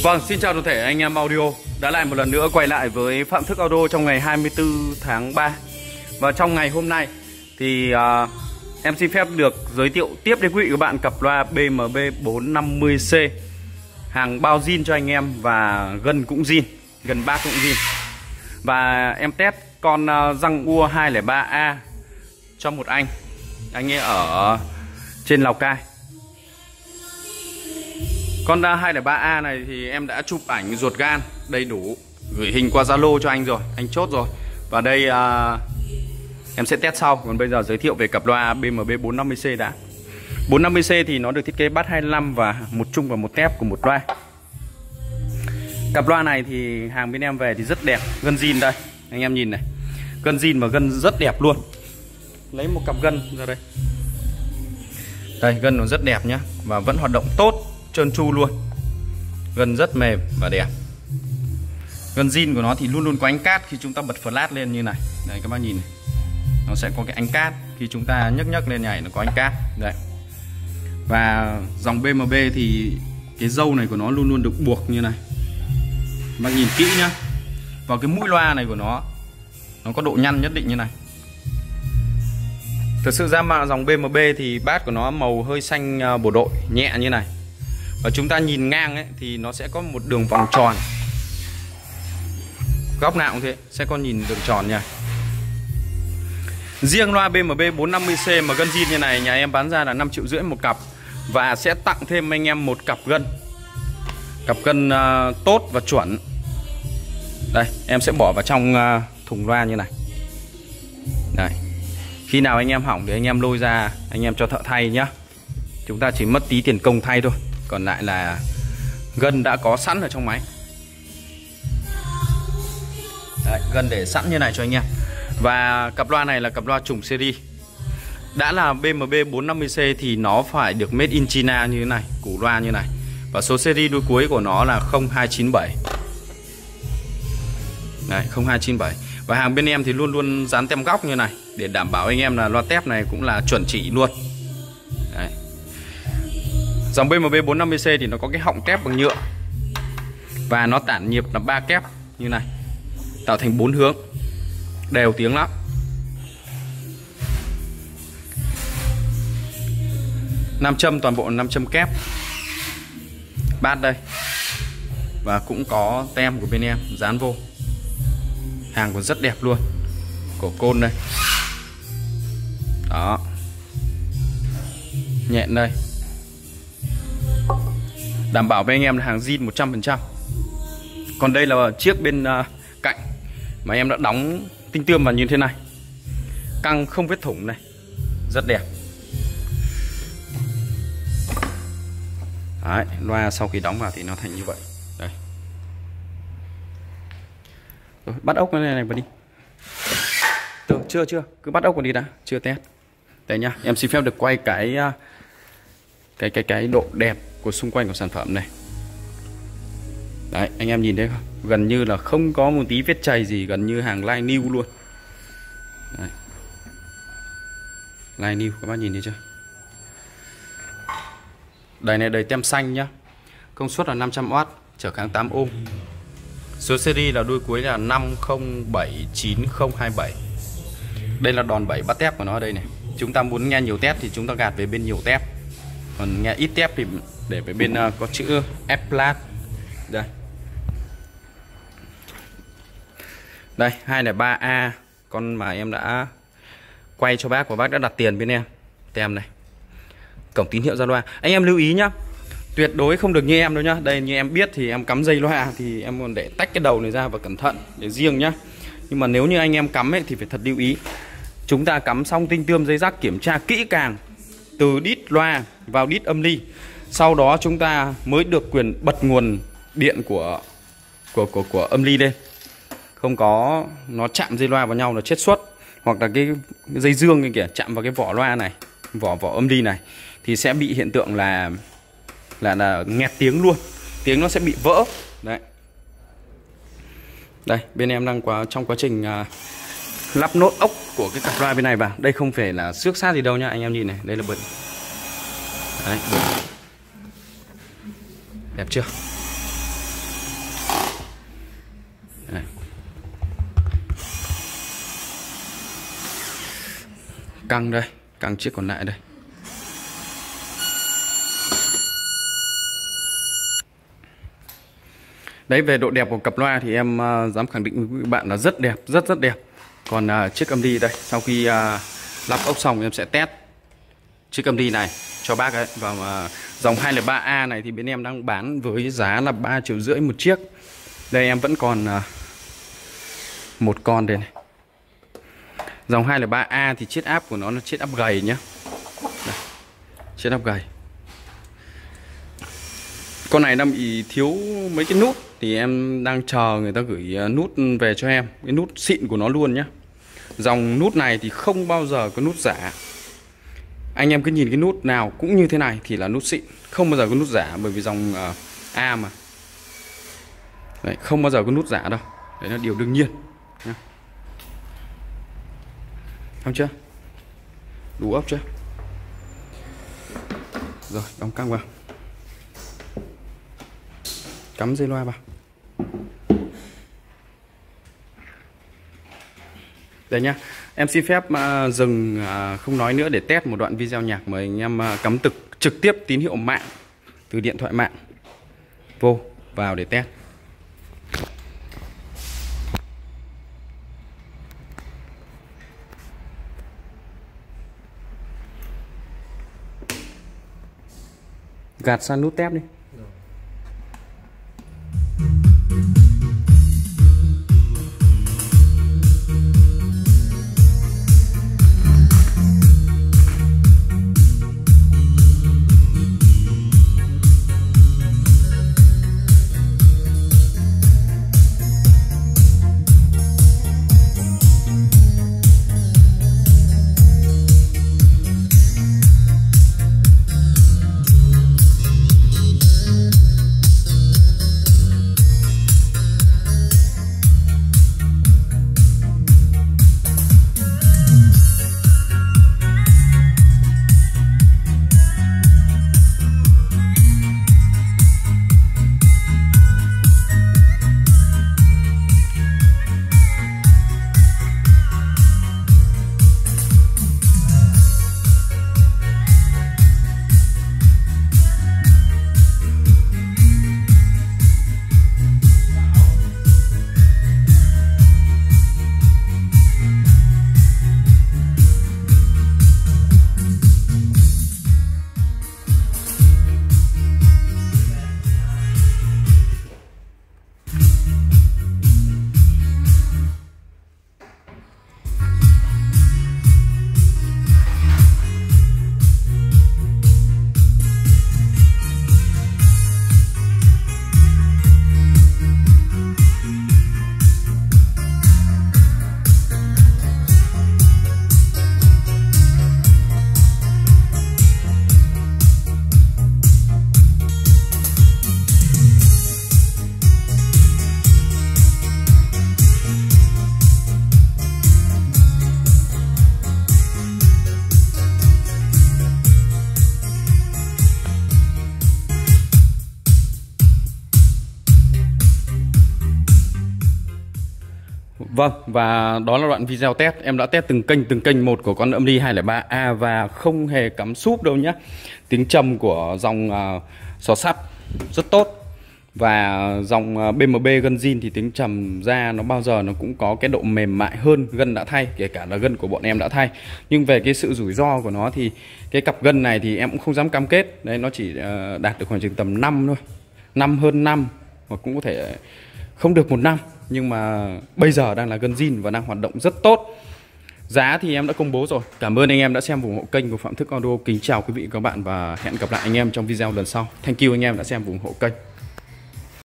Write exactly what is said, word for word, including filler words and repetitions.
Vâng, xin chào toàn thể anh em audio. Đã lại một lần nữa quay lại với Phạm Thức Audio trong ngày hai mươi tư tháng ba. Và trong ngày hôm nay thì uh, em xin phép được giới thiệu tiếp đến quý vị các bạn cặp loa B M B bốn năm mươi C. Hàng bao zin cho anh em và gân cũng zin, gần bát cũng zin. Và em test con uh, răng ua hai không ba A cho một anh Anh ấy ở trên Lào Cai. Con hai không ba A này thì em đã chụp ảnh ruột gan đầy đủ, gửi hình qua Zalo cho anh rồi, anh chốt rồi. Và đây uh, em sẽ test sau. Còn bây giờ giới thiệu về cặp loa B M B bốn năm mươi C đã. bốn năm mươi C thì nó được thiết kế bass hai mươi lăm và một chung và một tép của một loa. Cặp loa này thì hàng bên em về thì rất đẹp, gân zin đây, anh em nhìn này, gân zin và gân rất đẹp luôn. Lấy một cặp gân ra đây. Đây, gân nó rất đẹp nhá, và vẫn hoạt động tốt, trơn tru luôn. Gân rất mềm và đẹp. Gân zin của nó thì luôn luôn có ánh cát khi chúng ta bật flash lên như này. Đây các bác nhìn này. Nó sẽ có cái ánh cát khi chúng ta nhấc nhấc lên nhảy, nó có ánh cát. Đây. Và dòng B M B thì cái râu này của nó luôn luôn được buộc như này. Các bác nhìn kỹ nhá. Và cái mũi loa này của nó nó có độ nhăn nhất định như này. Thực sự ra mà dòng B M B thì bass của nó màu hơi xanh bộ đội, nhẹ như này. Và chúng ta nhìn ngang ấy thì nó sẽ có một đường vòng tròn. Góc nào cũng thế, sẽ có nhìn đường tròn nha. Riêng loa B M B bốn năm mươi C mà gân zin như này nhà em bán ra là năm triệu rưỡi một cặp. Và sẽ tặng thêm anh em một cặp gân. Cặp gân uh, tốt và chuẩn. Đây, em sẽ bỏ vào trong uh, thùng loa như này. Đây. Khi nào anh em hỏng thì anh em lôi ra, anh em cho thợ thay nhá. Chúng ta chỉ mất tí tiền công thay thôi. Còn lại là gân đã có sẵn ở trong máy. Đấy, gân để sẵn như này cho anh em. Và cặp loa này là cặp loa trùng series. Đã là B M B bốn năm mươi C thì nó phải được made in China như thế này, củ loa như này. Và số series đuôi cuối của nó là không hai chín bảy. Đấy, không hai chín bảy. Và hàng bên em thì luôn luôn dán tem góc như này để đảm bảo anh em là loa tép này cũng là chuẩn chỉ luôn. Đấy. Dòng B M B bốn năm mươi C thì nó có cái họng kép bằng nhựa. Và nó tản nhiệt là ba kép như này, tạo thành bốn hướng. Đều tiếng lắm. Nam châm, toàn bộ nam châm kép. Bass đây. Và cũng có tem của bên em dán vô. Hàng còn rất đẹp luôn. Cổ côn đây. Đó. Nhẹn đây. Đảm bảo với anh em là hàng zin một trăm phần trăm. Còn đây là chiếc bên uh, cạnh mà em đã đóng tinh tươm vào như thế này. Căng không vết thủng này. Rất đẹp. Đấy, loa sau khi đóng vào thì nó thành như vậy. Đây. Rồi, bắt ốc cái này này vào đi. Tưởng, chưa chưa, cứ bắt ốc vào đi đã, chưa test. Đây nhá, em xin phép được quay cái cái cái cái độ đẹp của xung quanh của sản phẩm này. Đấy, anh em nhìn thấy không? Gần như là không có một tí vết chày gì, gần như hàng line new luôn. Đấy. Line new, các bác nhìn thấy chưa? Đây này, đầy tem xanh nhá. Công suất là năm trăm oát, trở kháng tám ohm. Số series là đuôi cuối là năm không bảy chín không hai bảy. Đây là đòn bẩy bắt tép của nó ở đây này. Chúng ta muốn nghe nhiều tép thì chúng ta gạt về bên nhiều tép. Còn nghe ít tép thì để về bên uh, có chữ F flat. Đây. Đây, hai không ba A, con mà em đã quay cho bác và bác đã đặt tiền bên em. Tem này. Cổng tín hiệu ra loa. Anh em lưu ý nhá. Tuyệt đối không được như em đâu nhá. Đây, như em biết thì em cắm dây loa thì em còn để tách cái đầu này ra và cẩn thận để riêng nhá. Nhưng mà nếu như anh em cắm ấy thì phải thật lưu ý. Chúng ta cắm xong tinh tươm dây rắc, kiểm tra kỹ càng từ đít loa vào đít âm ly. Sau đó chúng ta mới được quyền bật nguồn điện của của của của âm ly lên. Không có nó chạm dây loa vào nhau là chết suất. Hoặc là cái, cái dây dương kia kìa chạm vào cái vỏ loa này, vỏ vỏ âm ly này thì sẽ bị hiện tượng là là là nghẹt tiếng luôn. Tiếng nó sẽ bị vỡ. Đấy. Đây, bên em đang quá trong quá trình uh, lắp nốt ốc của cái cặp loa bên này vào. Đây không phải là xước sát gì đâu nhá, anh em nhìn này, đây là bật. Đấy, bật. Đẹp chưa? Căng đây, căng chiếc còn lại đây. Đấy, về độ đẹp của cặp loa thì em uh, dám khẳng định với các bạn là rất đẹp, rất rất đẹp. Còn uh, chiếc âm đi đây, sau khi uh, lắp ốc xong em sẽ test chiếc âm đi này cho bác ấy. Và uh, dòng hai không ba A này thì bên em đang bán với giá là ba triệu rưỡi một chiếc. Đây em vẫn còn uh, một con đây này. Dòng hai không ba A thì chiết áp của nó là chiết áp gầy nhá. Đây, chiết áp gầy. Con này đang bị thiếu mấy cái nút thì em đang chờ người ta gửi nút về cho em, cái nút xịn của nó luôn nhá. Dòng nút này thì không bao giờ có nút giả. Anh em cứ nhìn cái nút nào cũng như thế này thì là nút xịn, không bao giờ có nút giả, bởi vì dòng uh, A mà. Đấy, không bao giờ có nút giả đâu. Đấy là điều đương nhiên nhá. Không chưa? Đủ ốc chưa? Rồi, đóng căng vào. Cắm dây loa vào. Đây nhá, em xin phép uh, dừng uh, không nói nữa để test một đoạn video nhạc. Mời anh em uh, cắm trực, trực tiếp tín hiệu mạng từ điện thoại mạng vô vào để test. Gạt sang nút tép đi. Vâng, và đó là đoạn video test. Em đã test từng kênh từng kênh một của con âm ly hai không ba A và không hề cắm súp đâu nhé. Tiếng trầm của dòng uh, xò sắt rất tốt. Và dòng uh, bê em bê gân zin thì tiếng trầm ra nó bao giờ nó cũng có cái độ mềm mại hơn gân đã thay, kể cả là gân của bọn em đã thay. Nhưng về cái sự rủi ro của nó thì cái cặp gân này thì em cũng không dám cam kết. Đấy, nó chỉ uh, đạt được khoảng chừng tầm năm thôi, năm hơn năm, hoặc cũng có thể không được một năm. Nhưng mà bây giờ đang là gân zin và đang hoạt động rất tốt. Giá thì em đã công bố rồi. Cảm ơn anh em đã xem ủng hộ kênh của Phạm Thức Audio. Kính chào quý vị và các bạn và hẹn gặp lại anh em trong video lần sau. Thank you anh em đã xem ủng hộ kênh.